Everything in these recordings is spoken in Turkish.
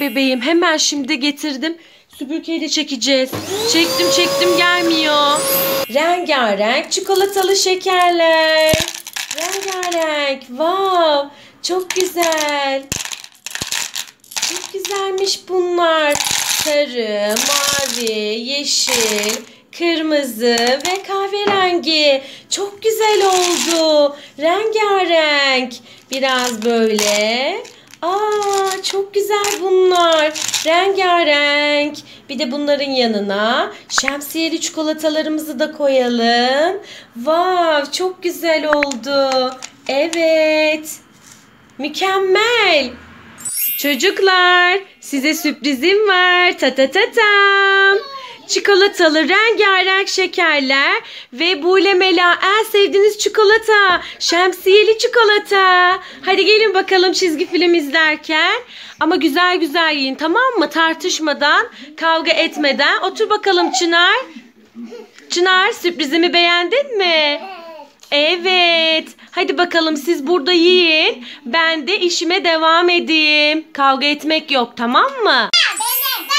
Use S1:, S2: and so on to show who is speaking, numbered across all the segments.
S1: bebeğim, hemen şimdi getirdim. Süpürgeyle çekeceğiz. Çektim gelmiyor. Rengarenk çikolatalı şekerler. Rengarenk. Wow. Çok güzel. Çok güzelmiş bunlar. Sarı, mavi, yeşil, kırmızı ve kahverengi. Çok güzel oldu. Rengarenk. Biraz böyle. Çok güzel bunlar. Rengarenk. Bir de bunların yanına şemsiyeli çikolatalarımızı da koyalım. Wow, çok güzel oldu. Evet. Mükemmel. Çocuklar, size sürprizim var. Ta ta ta tam. Çikolatalı rengarenk şekerler ve Buğle Mela en sevdiğiniz çikolata. Şemsiyeli çikolata. Hadi gelin bakalım çizgi film izlerken. Ama güzel güzel yiyin, tamam mı? Tartışmadan, kavga etmeden. Otur bakalım Çınar. Çınar, sürprizimi beğendin mi? Evet. Hadi bakalım siz burada yiyin. Ben de işime devam edeyim. Kavga etmek yok, tamam mı?
S2: Benim.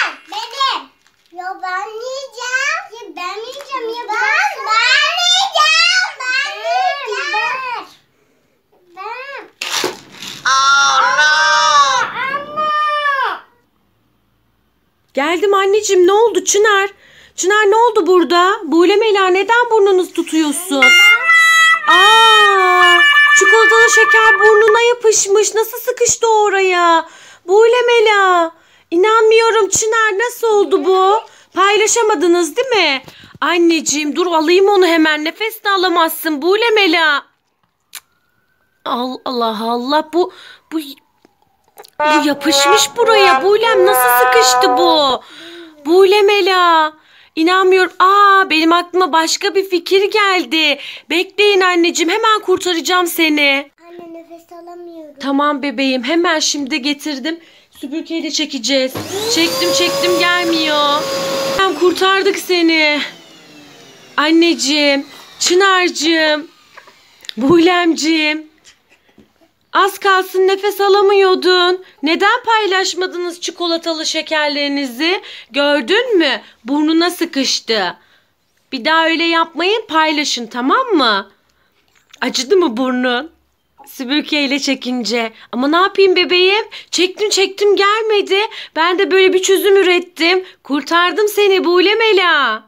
S2: Ya ben yiyeceğim. Ya ben yiyeceğim. Ya ben yiyeceğim. Ben. Oh no. Anne.
S1: Geldim anneciğim, ne oldu Çınar? Çınar ne oldu burada? Buğle Mela, neden burnunu tutuyorsun? Çikolatalı şeker burnuna yapışmış. Nasıl sıkıştı oraya? Buğle Mela. İnanmıyorum Çınar, nasıl oldu bu? Paylaşamadınız değil mi? Anneciğim dur alayım onu hemen. Nefes de alamazsın Buğle Mela. Allah Allah, bu yapışmış buraya. Buğlem, nasıl sıkıştı bu? Buğle Mela. İnanmıyorum. Benim aklıma başka bir fikir geldi. Bekleyin anneciğim, hemen kurtaracağım seni.
S2: Anne, nefes alamıyorum.
S1: Tamam bebeğim, hemen şimdi getirdim. Süpürgeyle çekeceğiz. Çektim gelmiyor. Hem kurtardık seni. Anneciğim, Çınar'cığım, Buğlemciğim. Az kalsın nefes alamıyordun. Neden paylaşmadınız çikolatalı şekerlerinizi? Gördün mü? Burnuna sıkıştı. Bir daha öyle yapmayın, paylaşın, tamam mı? Acıdı mı burnun? Süpürgeyle çekince. Ama ne yapayım bebeğim? Çektim gelmedi. Ben de böyle bir çözüm ürettim. Kurtardım seni Buğle Mela.